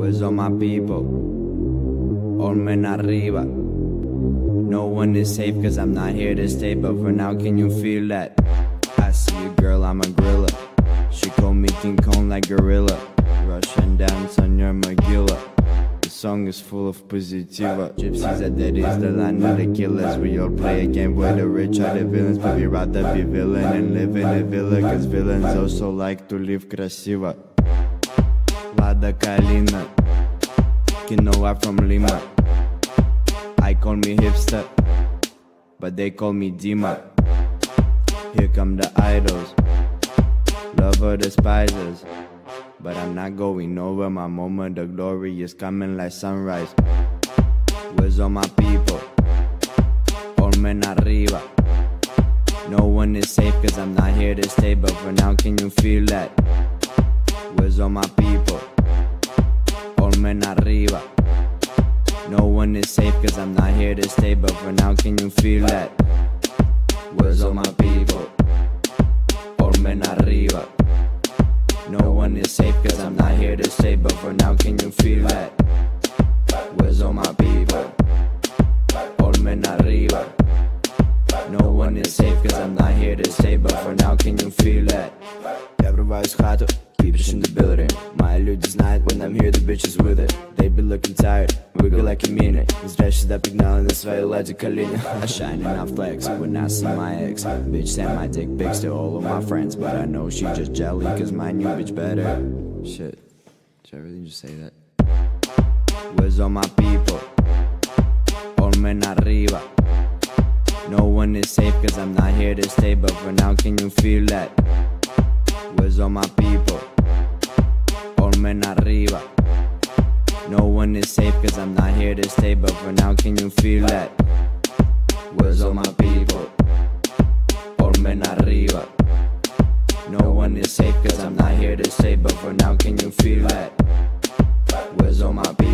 Where's all my people? All men arriba. No one is safe cause I'm not here to stay, but for now can you feel that? I see a girl, I'm a gorilla. She called me King Kong like gorilla. Russian dance on your Magilla. The song is full of positiva. Gypsies are dead is the land of the killers. We all play a game where the rich are the villains, but we rather be villain and live in a villa, cause villains also like to live красиво. Lada Kalina, Quinoa from Lima. I call me hipster, but they call me Dima. Here come the idols, lover despisers, but I'm not going over. My moment of glory is coming like sunrise. Where's all my people? All men arriba. No one is safe cause I'm not here to stay, but for now can you feel that? Where's all my people? All men arriba. No one is safe cause I'm not here to stay, but for now can you feel that? Where's all my people? All men arriba. No one is safe cause I'm not here to stay, but for now can you feel that? Where's all my people? All men arriba. No one is safe cause I'm not here to stay, but for now can you feel that? Я врываюсь в хату, peepers in the building. Мои люди знают, when I'm here, the bitches with it. They be looking tired, wiggle like a minute. Зря сюда пигнали на своей ладе колени. I shine and I flex when I see my ex. Bitch send my dick pics to all of my friends, but I know she just jelly cause my new bitch better. Shit, did I really just say that? Where's all my people? All men arriba. No one is safe cause I'm not here to stay, but for now can you feel that? Where's all my people? All men arriba. No one is safe cause I'm not here to stay, but for now can you feel that? Where's all my people? All men arriba. No one is safe cause I'm not here to stay, but for now can you feel that? Where's all my people?